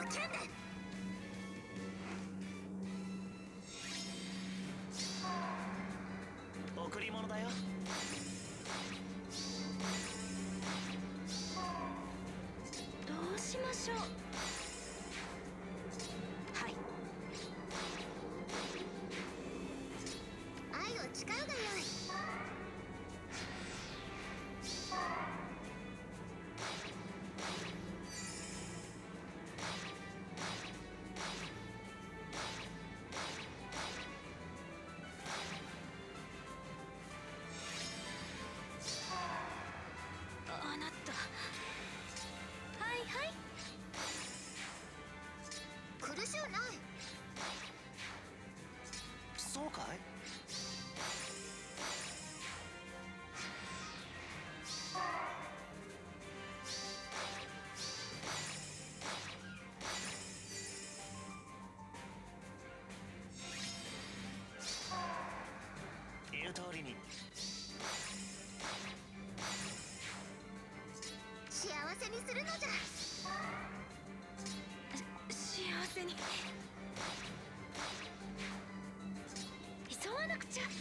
剣で。 贈り物だよ。 どうしましょう。はい。愛を誓うがよい。あなた。はいはい。苦しゅうない。 そうかい。言う通りに。 幸せにするのじゃ。幸せに。急がなくちゃ。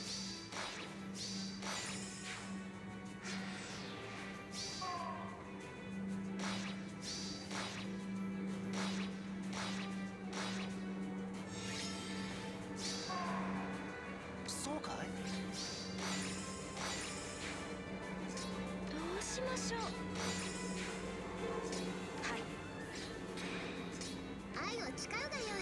そうかい。 どうしましょう。はい。愛を誓うがよい。